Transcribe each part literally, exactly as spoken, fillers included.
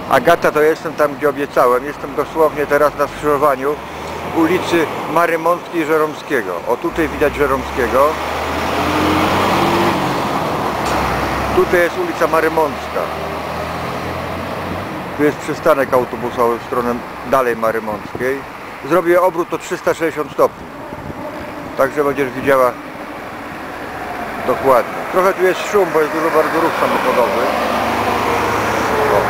Agata, to jestem tam, gdzie obiecałem. Jestem dosłownie teraz na skrzyżowaniu ulicy Marymąckiej i Żeromskiego. O, tutaj widać Żeromskiego. Tutaj jest ulica Marymącka. Tu jest przystanek autobusowy w stronę dalej Marymąckiej. Zrobię obrót o trzysta sześćdziesiąt stopni. Także będziesz widziała dokładnie. Trochę tu jest szum, bo jest dużo bardzo ruch samochodowy. O.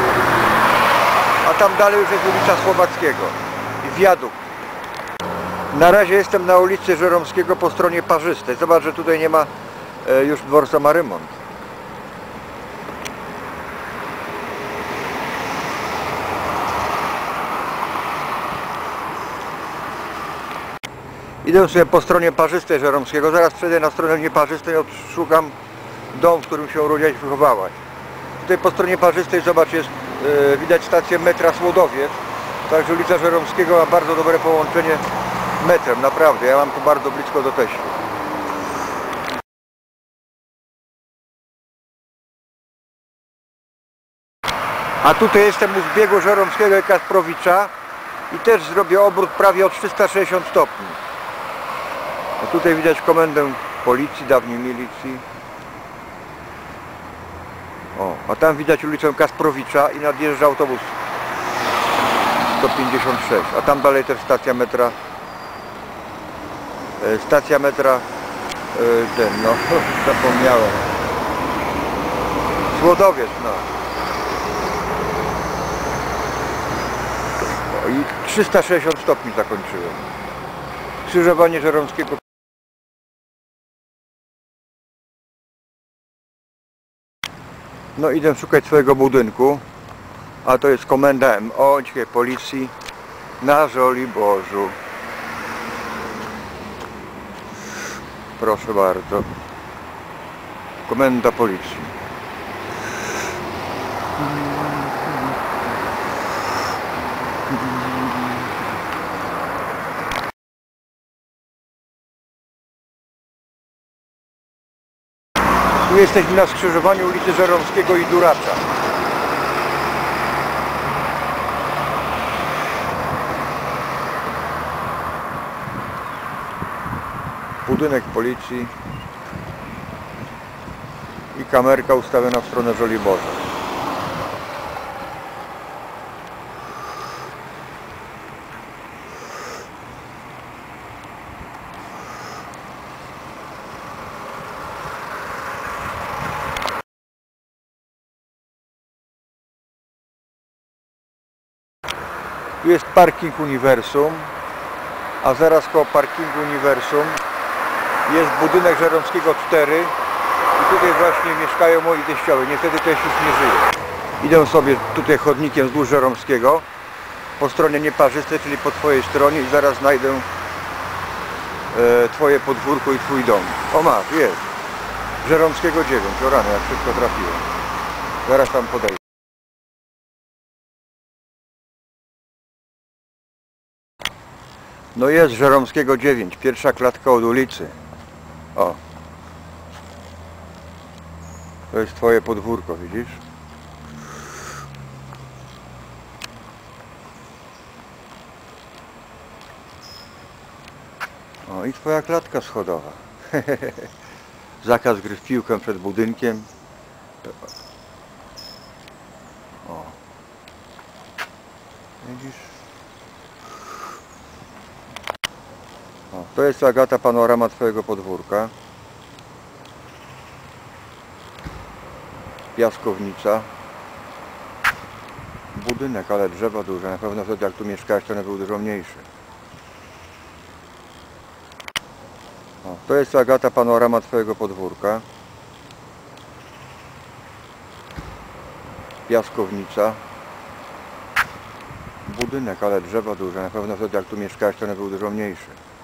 A tam dalej już jest ulica Słowackiego i wiadukt. Na razie jestem na ulicy Żeromskiego po stronie Parzystej. Zobacz, że tutaj nie ma e, już dworca Marymont. Idę sobie po stronie Parzystej Żeromskiego. Zaraz przejdę na stronę nieparzystej, odszukam dom, w którym się urodziłaś i wychowałaś. Tutaj po stronie Parzystej, zobacz, jest e, widać stację metra Słodowiec. Także ulica Żeromskiego ma bardzo dobre połączenie metrem, naprawdę. Ja mam tu bardzo blisko do teściu. A tutaj jestem u zbiegu Żeromskiego i Kasprowicza i też zrobię obrót prawie o trzysta sześćdziesiąt stopni. A tutaj widać komendę policji, dawniej milicji. O, a tam widać ulicę Kasprowicza i nadjeżdża autobus sto pięćdziesiąt sześć, a tam dalej też stacja metra e, stacja metra e, ten, no, zapomniałem, Słodowiec, no. O, i trzysta sześćdziesiąt stopni zakończyłem. Skrzyżowanie Żeromskiego. No, idę szukać swojego budynku, a to jest komenda M O, dzisiaj policji na Żoliborzu. Proszę bardzo. Komenda policji. Tu jesteśmy na skrzyżowaniu ulicy Żeromskiego i Duracza. Budynek policji i kamerka ustawiona w stronę Żoliborza. Tu jest parking Uniwersum, a zaraz koło parkingu Uniwersum jest budynek Żeromskiego cztery i tutaj właśnie mieszkają moi teściowie. Niestety teść już nie żyje. Idę sobie tutaj chodnikiem wzdłuż Żeromskiego po stronie nieparzystej, czyli po twojej stronie, i zaraz znajdę e, twoje podwórko i twój dom. O, masz, jest. Żeromskiego dziewięć. O rano, jak wszystko trafiłem. Zaraz tam podejdę. No jest Żeromskiego dziewięć, pierwsza klatka od ulicy. O. To jest twoje podwórko, widzisz? O, i twoja klatka schodowa. Zakaz gry w piłkę przed budynkiem. O. Widzisz? O, to jest, Agata, panorama twojego podwórka. Piaskownica. Budynek, ale drzewa duże. Na pewno wtedy, jak tu mieszkałeś, to one był dużo mniejszy. O, to jest, Agata, panorama twojego podwórka. Piaskownica. Budynek, ale drzewa duże. Na pewno wtedy, jak tu mieszkałeś, to one był dużo mniejszy.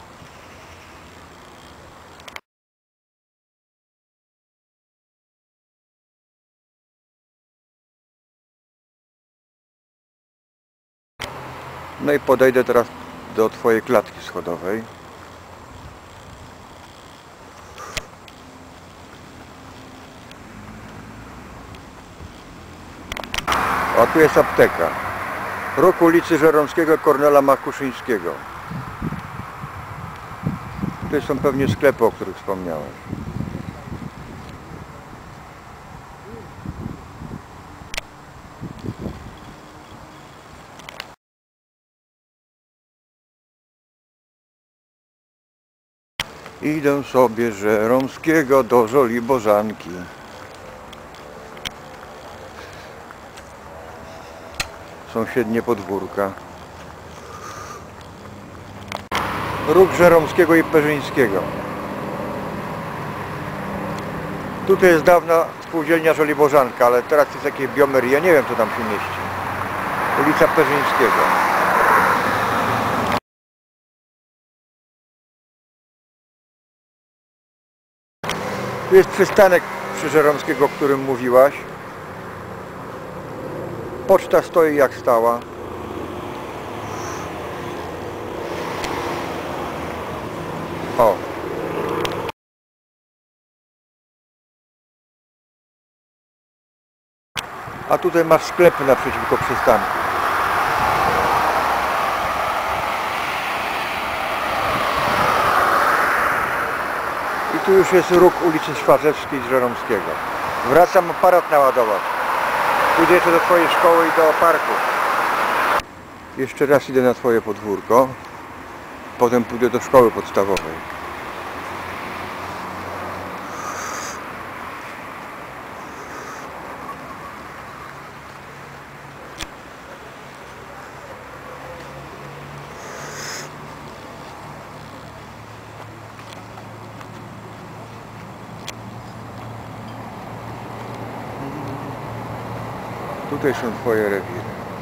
No i podejdę teraz do twojej klatki schodowej. A tu jest apteka. Róg ulicy Żeromskiego Kornela Makuszyńskiego. Tutaj są pewnie sklepy, o których wspomniałem. Idę sobie Żeromskiego do Żoliborzanki. Sąsiednie podwórka. Róg Żeromskiego i Perzyńskiego. Tutaj jest dawna spółdzielnia Żoliborzanka, ale teraz jest jakieś biomery, ja nie wiem, co tam się mieści. Ulica Perzyńskiego. Tu jest przystanek przy Żeromskiego, o którym mówiłaś. Poczta stoi jak stała. O. A tutaj masz sklepy naprzeciwko przystanku. I tu już jest róg ulicy Szwarzewskiej z Żeromskiego. Wracam aparat naładować. Pójdę jeszcze do twojej szkoły i do parku. Jeszcze raz idę na twoje podwórko. Potem pójdę do szkoły podstawowej. Tutaj są twoje rewiry.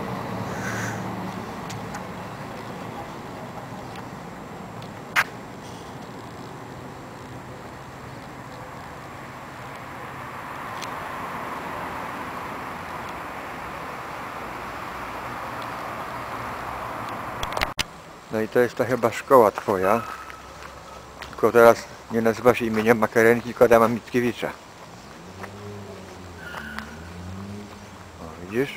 No i to jest ta chyba szkoła twoja. Tylko teraz nie nazywa się imienia Makarenki, tylko Adama Mickiewicza. O, widzisz?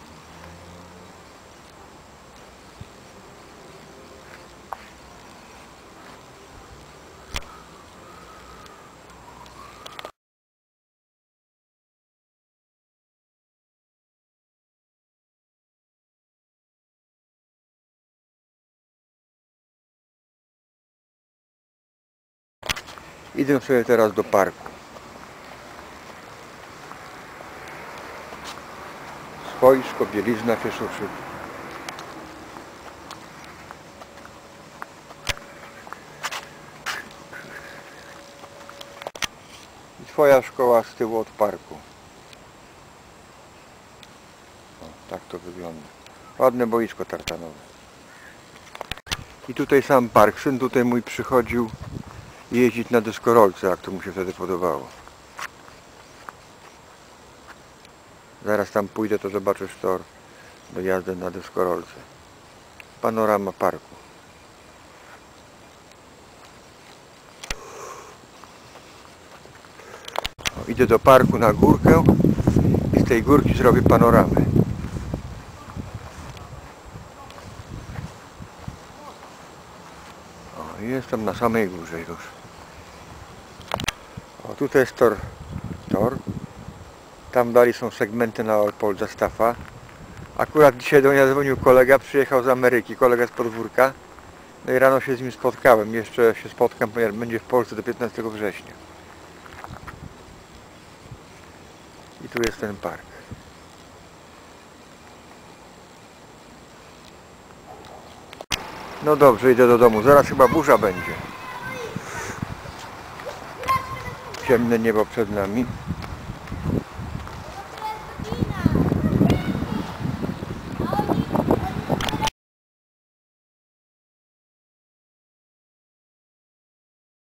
Idę sobie teraz do parku. Swoisko, bielizna, Cieszuszy. I twoja szkoła z tyłu od parku. O, tak to wygląda. Ładne boisko tartanowe. I tutaj sam park. Syn tutaj mój przychodził jeździć na deskorolce, jak to mu się wtedy podobało. Zaraz tam pójdę, to zobaczysz tor do jazdy na deskorolce. Panorama parku. O, idę do parku na górkę i z tej górki zrobię panoramę. O, jestem na samej górze już. O, tutaj jest tor, tor. Tam dalej są segmenty na Leopolda Staffa. Akurat dzisiaj do mnie dzwonił kolega, przyjechał z Ameryki, kolega z podwórka. No i rano się z nim spotkałem. Jeszcze się spotkam, ponieważ będzie w Polsce do piętnastego września. I tu jest ten park. No dobrze, idę do domu. Zaraz chyba burza będzie. Ciemne niebo przed nami.